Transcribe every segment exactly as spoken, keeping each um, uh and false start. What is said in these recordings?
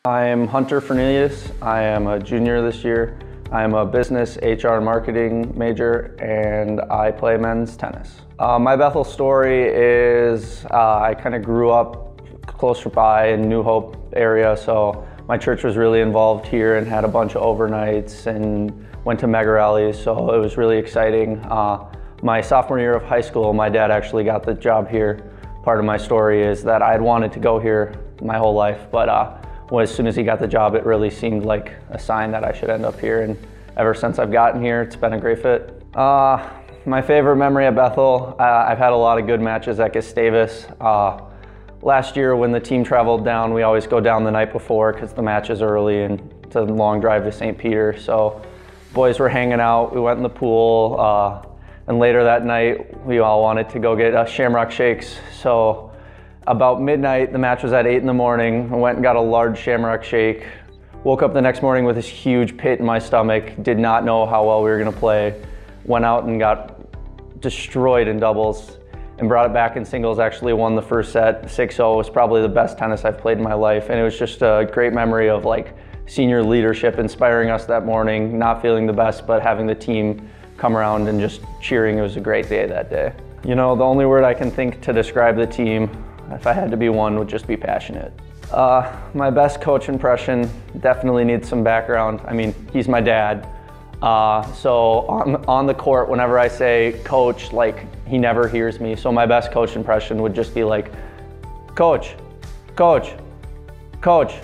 I am Hunter Fernelius. I am a junior this year. I am a business, H R, and marketing major, and I play men's tennis. Uh, my Bethel story is uh, I kind of grew up closer by in New Hope area, so my church was really involved here and had a bunch of overnights and went to mega rallies, so it was really exciting. Uh, my sophomore year of high school, my dad actually got the job here. Part of my story is that I had wanted to go here my whole life, but uh, well, as soon as he got the job, it really seemed like a sign that I should end up here, and ever since I've gotten here, it's been a great fit. Uh, my favorite memory at Bethel, uh, I've had a lot of good matches at Gustavus. Uh, last year when the team traveled down, we always go down the night before because the match is early and it's a long drive to Saint Peter. So boys were hanging out, we went in the pool, uh, and later that night, we all wanted to go get uh, Shamrock Shakes. So about midnight, the match was at eight in the morning. I went and got a large Shamrock Shake. Woke up the next morning with this huge pit in my stomach. Did not know how well we were gonna play. Went out and got destroyed in doubles and brought it back in singles. Actually won the first set, six oh. It was probably the best tennis I've played in my life. And it was just a great memory of like senior leadership inspiring us that morning, not feeling the best, but having the team come around and just cheering. It was a great day that day. You know, the only word I can think to describe the team, if I had to be one, would just be passionate. Uh, my best coach impression definitely needs some background. I mean, he's my dad. Uh, so on, on the court, whenever I say coach, like he never hears me. So my best coach impression would just be like, coach, coach, coach,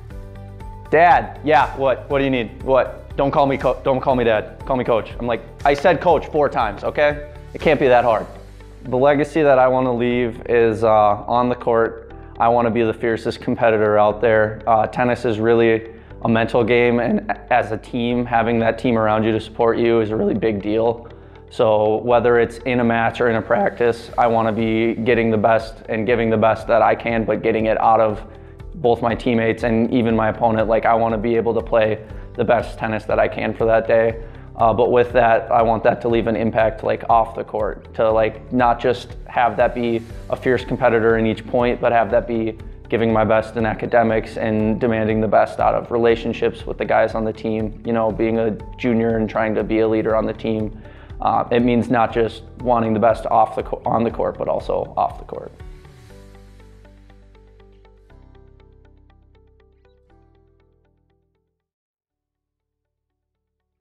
dad. Yeah, what, what do you need? What? Don't call me, co don't call me dad, call me coach. I'm like, I said coach four times, okay? It can't be that hard. The legacy that I want to leave is uh, on the court. I want to be the fiercest competitor out there. Uh, tennis is really a mental game, and as a team, having that team around you to support you is a really big deal. So whether it's in a match or in a practice, I want to be getting the best and giving the best that I can, but getting it out of both my teammates and even my opponent. Like I want to be able to play the best tennis that I can for that day. Uh, but with that, I want that to leave an impact like off the court, to like not just have that be a fierce competitor in each point, but have that be giving my best in academics and demanding the best out of relationships with the guys on the team. You know, being a junior and trying to be a leader on the team, uh, it means not just wanting the best off the on the court, but also off the court.